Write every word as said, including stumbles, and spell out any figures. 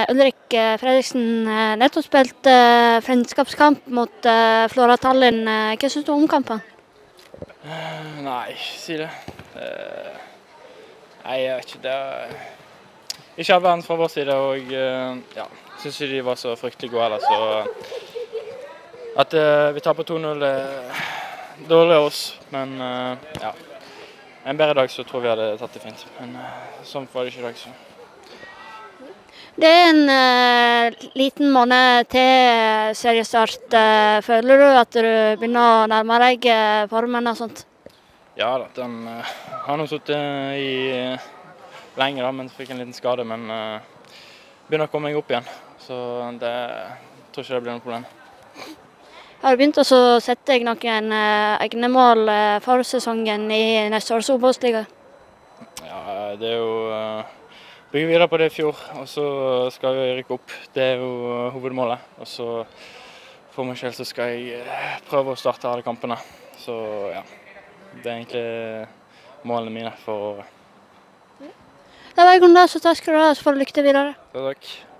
Ulrik Fredriksen nettopp spilt uh, frendskapskamp mot uh, Flora Tallinn. Hva synes du om kampen? Uh, nei, si det. Uh, nei, jeg vet ikke. Det er ikke all verden fra vår side, og uh, ja, synes ikke de var så fryktelig gode heller. Så at uh, vi tar på to null er dårlig av oss, men uh, ja. En bedre dag så tror vi hadde tatt det fint, men uh, sånn var det ikke i dag. Så. Det er en uh, liten måned til seriestart. Uh, føler du at du begynner å nærme deg uh, formen og sånt? Ja da, den uh, har nå sittet i uh, lenge da, men fikk en liten skade, men uh, begynner å komme meg opp igjen. Så det jeg tror ikke det blir noe problem. Har du begynt å sette deg noen uh, egne mål uh, for sesongen i neste års Obos-liga? Ja, det er jo... Uh, bygge videre på det i fjor, og så skal vi rykke opp. Det er jo hovedmålet. Og så for meg selv så skal jeg prøve å starte alle kampene. Så ja, det er egentlig målene mine for året. Det var Egon da, så takk skal du ha, så får du lykke til videre. Takk.